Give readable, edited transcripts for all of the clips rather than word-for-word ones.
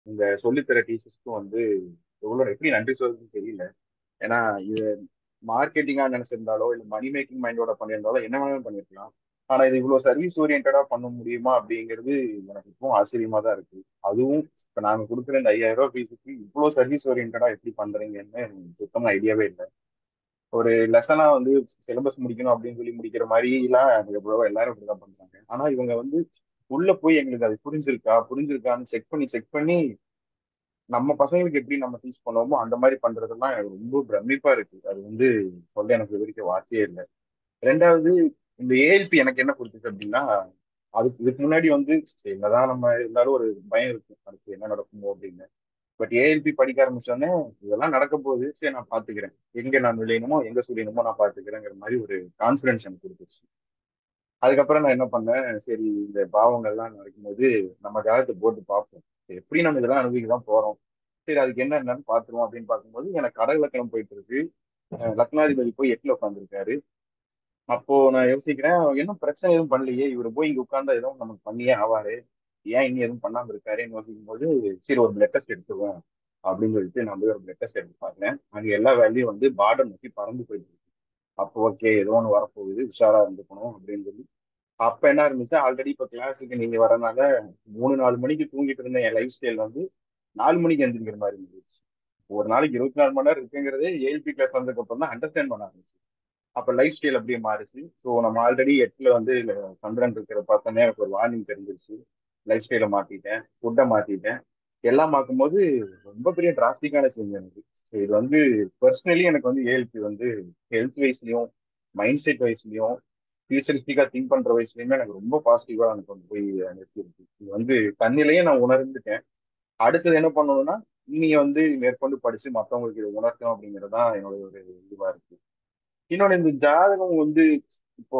இந்த சொல்லித்தர டீச்சர்ஸ்க்கும் வந்து எவ்வளோ எப்படி நன்றி சொல்றதுன்னு தெரியல. ஏன்னா இது மார்க்கெட்டிங்கா நினைச்சிருந்தாலோ இல்லை மணி மேக்கிங் மைண்டோட பண்ணியிருந்தாலோ என்ன வேணாலும் பண்ணிருக்கலாம். ஆனா இது இவ்வளவு சர்வீஸ் ஓரியன்டா பண்ண முடியுமா அப்படிங்கிறது எனக்கு இப்பவும் ஆச்சரியமா தான் இருக்கு. அதுவும் இப்ப நாங்க கொடுக்குற இந்த 5000 ரூபாய் ஃபீஸுக்கு இவ்வளவு சர்வீஸ் ஓரியன்டா எப்படி பண்றீங்கன்னு எனக்கு சுத்தமா ஐடியாவே இல்லை. ஒரு லெசனா வந்து சிலபஸ் முடிக்கணும் அப்படின்னு சொல்லி முடிக்கிற மாதிரி எல்லாம் எவ்வளவோ எல்லாரும் இப்படிதான் பண்றாங்க. ஆனா இவங்க வந்து உள்ள போய் எங்களுக்கு அது புரிஞ்சிருக்கான்னு செக் பண்ணி நம்ம பசங்களுக்கு எப்படி நம்ம டீச் பண்ணுவோமோ அந்த மாதிரி பண்றதெல்லாம் எனக்கு ரொம்ப பிரமிப்பா இருக்கு. அது வந்து சொல்ல எனக்கு விவரிக்க வார்த்தையே இல்லை. ரெண்டாவது, இந்த ஏஎல்பி எனக்கு என்ன கொடுத்துச்சு அப்படின்னா, இதுக்கு முன்னாடி வந்து சரி, என்னதான் நம்ம இருந்தாலும் ஒரு பயம் இருக்கும் அடுத்து என்ன நடக்குமோ அப்படின்னு. பட் ஏஎல்பி படிக்க ஆரம்பிச்சோடனே இதெல்லாம் நடக்க போகுது, சரி நான் பாத்துக்கிறேன், எங்க நான் நுழையணுமோ எங்க சுழியணுமோ நான் பாத்துக்கிறேங்கிற மாதிரி ஒரு கான்பிடன்ஸ் எனக்கு கொடுத்துச்சு. அதுக்கப்புறம் நான் என்ன பண்ணேன், சரி இந்த பாவங்கள்லாம் நடக்கும்போது நம்ம ஜாதகத்தை போட்டு பார்ப்போம், எப்படி நம்ம இதெல்லாம் அனுபவிக்க தான் போறோம், சரி அதுக்கு என்னன்னு பாத்துருவோம் அப்படின்னு பார்க்கும்போது எனக்கு கடக போயிட்டு இருக்கு. லக்னாதிபதி போய் 8ல உட்காந்துருக்காரு. அப்போ நான் யோசிக்கிறேன், என்ன பிரச்சனை எதுவும் பண்ணலையே, இவர் போய் இங்க உட்கார்ந்தா எதுவும் நமக்கு பண்ணியே ஆவாரு, ஏன் இன்னும் எதுவும் பண்ணாம இருக்காருன்னு யோசிக்கும் போது சரி ஒரு பிளட் டெஸ்ட் எடுத்துருவோம் அப்படின்னு சொல்லிட்டு நான் போய் ஒரு பிளட் டெஸ்ட் எடுத்து பார்த்தேன். அங்க எல்லா வேலையும் வந்து பார்டர் நோக்கி பறந்து போயிட்டு இருக்கு. அப்போ ஓகே, ஏதோ ஒன்று வரப்போகுது, உஷாரா இருந்துக்கணும் அப்படின்னு சொல்லி அப்ப என்ன இருந்துச்சு, ஆல்ரெடி இப்ப கிளாஸுக்கு நீங்க வரனால 3 4 மணிக்கு தூங்கிட்டு இருந்த என் லைஃப் ஸ்டைல் வந்து 4 மணிக்கு எந்திரிக்கிற மாதிரி இருந்துச்சு. ஒரு நாளைக்கு 24 மணி நேரம் இருக்குங்கிறதே ஏஎல்பி கிளாஸ் வந்ததுக்கு அப்புறம் தான் அண்டர்ஸ்டாண்ட் பண்ண ஆரம்பிச்சு. அப்ப லைஃப் ஸ்டைல் அப்படியே மாறிச்சு. ஸோ நம்ம ஆல்ரெடி 8ல வந்து சந்திரன் இருக்கிற பார்த்தோன்னே எனக்கு ஒரு வார்னிங் தெரிஞ்சிருச்சு. லைஃப் ஸ்டைலை மாத்திட்டேன், ஃபுட்டை மாத்திட்டேன். எல்லாம் பார்க்கும்போது ரொம்ப பெரிய டிராஸ்டிக்கான சேஞ்ச் எனக்கு. ஸோ இது வந்து பர்சனலி எனக்கு வந்து ஏஎல்பி வந்து ஹெல்த் வைஸ்லயும் மைண்ட் செட் வைஸ்லயும் ஃபியூச்சரிஸ்டிக்கா திங்க் பண்ற வயசுலயுமே எனக்கு ரொம்ப பாசிட்டிவா எனக்கு கொண்டு போய் நிறுத்திருக்கு. இது வந்து தன்னிலையே நான் உணர்ந்துட்டேன். அடுத்தது என்ன பண்ணணும்னா, நீங்க வந்து மேற்கொண்டு படிச்சு மற்றவங்களுக்கு இதை உணர்த்தணும் அப்படிங்கிறது தான் என்னோட ஒரு இதுவா இருக்கு. இன்னொன்று, இந்த ஜாதகம் வந்து இப்போ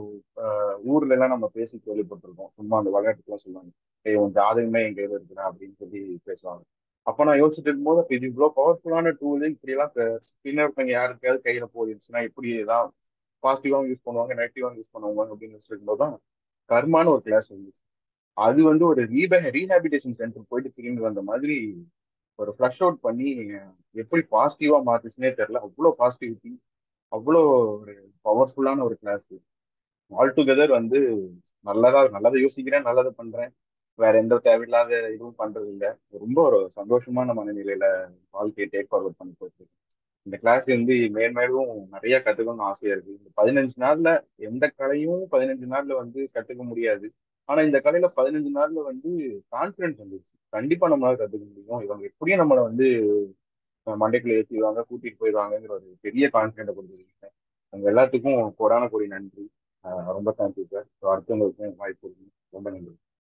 ஊர்ல எல்லாம் நம்ம பேசி கேள்விப்பட்டிருக்கோம். சும்மா அந்த விளையாட்டுக்குலாம் சொல்லுவாங்க, ஏய் உன் ஜாதகமே எங்க கையில இருக்கிறா அப்படின்னு சொல்லி பேசுவாங்க. அப்ப நான் யோசிச்சுட்டு இருக்கும்போது, அப்ப இது இவ்வளவு பவர்ஃபுல்லான டூல் இப்படி எல்லாம் பின்ன ஒருத்தவங்க யாருக்காவது கையில போயிருச்சுன்னா எப்படி எல்லாம் பாசிட்டிவாகவும் யூஸ் பண்ணுவாங்க, நெகட்டிவாகவும் யூஸ் பண்ணுவாங்க அப்படின்னு யோசிச்சிருக்கும் போது தான் கர்மான்னு ஒரு கிளாஸ் வந்துச்சு. அது வந்து ஒரு ரீஹாபிலிட்டேஷன் சென்டர் போயிட்டு திரும்பி வந்த மாதிரி ஒரு ஃப்ளஷ் அவுட் பண்ணி எப்படி பாசிட்டிவா மாத்துச்சுன்னே தெரியல. அவ்வளோ பாசிட்டிவிட்டி, அவ்வளோ ஒரு பவர்ஃபுல்லான ஒரு கிளாஸ். ஆல் டுகெதர் வந்து நல்லதை யோசிக்கிறேன், நல்லதை பண்றேன், வேற எந்த தேவையில்லாத இதுவும் பண்றது இல்லை. ரொம்ப ஒரு சந்தோஷமான மனநிலையில வாழ்க்கையை டேக் ஃபார்வர்ட் பண்ணி போயிட்டு இருக்கு. இந்த கிளாஸ் வந்து மேன்மேலும் நிறைய கத்துக்கணும்னு ஆசையா இருக்கு. இந்த 15 நாள்ல எந்த கலையும் 15 நாள்ல வந்து கத்துக்க முடியாது. ஆனா இந்த கலையில 15 நாள்ல வந்து கான்பிடன்ஸ் வந்துருச்சு, கண்டிப்பா நம்மளால கத்துக்க முடியும், இவங்க எப்படியும் நம்மளை வந்து மண்டைக்குள்ள ஏற்றிடுவாங்க, கூட்டிட்டு போயிடுவாங்கங்கிற ஒரு பெரிய கான்பிடென்ட் கொடுத்துருக்கீங்க. உங்க எல்லாத்துக்கும் கோடான கோடி நன்றி. ரொம்ப தேங்க்யூ சார். அடுத்தவங்களுக்கும் வாய்ப்பு கொடுங்க. ரொம்ப நன்றி.